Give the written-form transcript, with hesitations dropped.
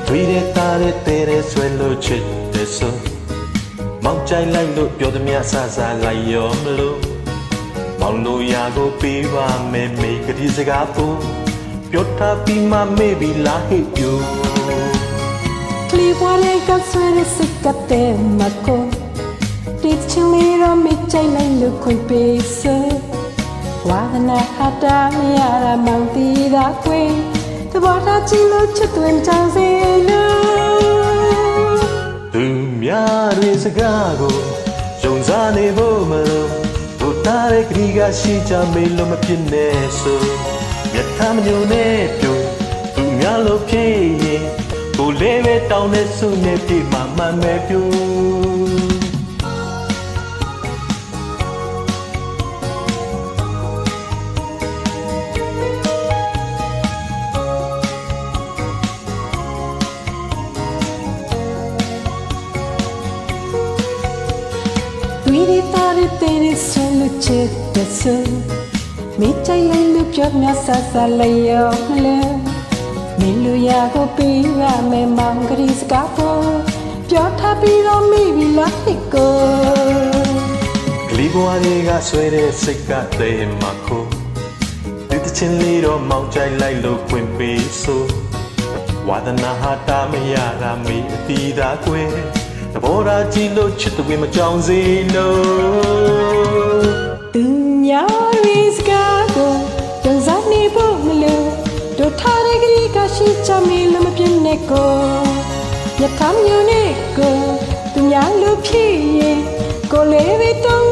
တွေ့တဲ့သားတဲ့တဲ့ဆွဲလို့ချစ်တဲ့ဆိုမောင်ကြိုက်လိုက်လို့ပြောသမျှဆဆလိုက်ရောမလို့မောင်တို့ရာကိုပေးပါမယ်မေကတိစကားပို့ပြောထားပြီးမှမေ့ပြီလားဟဲ့ပြိုကလီဘွားလေးကဆွဲရစစ်ကတဲ့မကိုတိချင်လေးတော့မိကြိုက်လိုက်လို့ခွင့်ပေးစဝါဒနာဟာတာမရတာမောင်တီးတာကွယ်တဘောထားကြည့်လို့ချစ်သွင်းချောင်းစီလို့သူများတွေစကားကိုယုံစားနေဖို့မလို့တို့တားတဲ့ခရီးကရှိချမေးလို့မဖြစ်နဲ့ဆိုမြတ်သားမညိုနဲ့ပြိုသူများလို့ဖြစ်ရင်ကိုလေးပဲတောင်းတဲ့ဆုနဲ့ပြေမှမှန်ပဲပြိုတွေ့တဲ့သားတဲ့ဆွေးလို့ချစ်တဲ့ဆိုမိကြိုက်လိုက်လို့ပြောမြဆဆလိုက်ရောမလဲမင်းလူရကိုပေးရမယ်မောင်ကလေးစကားပေါ်ပြောထားပြီးတော့မိပြီလားဟိတ်ကိုကလေးဘွားလေးကဆွဲတဲ့စိတ်ကတဲ့မခိုးဒီတချင်းလေးတော့မောင်ကြိုက်လိုက်လို့ခွင့်ပေးဆိုဝါဒနာဟာတာမရတာမေးအတီးသာကွယ်တဘောရာကြည့်လို့ချစ်သွေးမကြောင်စေလို့သူများရီစကားကိုကြုံစားနေဖို့မလို့တို့ထားတဲ့ကလေးကရှိချမီလို့မပြင်းနဲ့ကိုရထားမျိုးနဲ့ကိုသူများလို့ဖြစ်ရင်ကိုလေးပဲတောင်း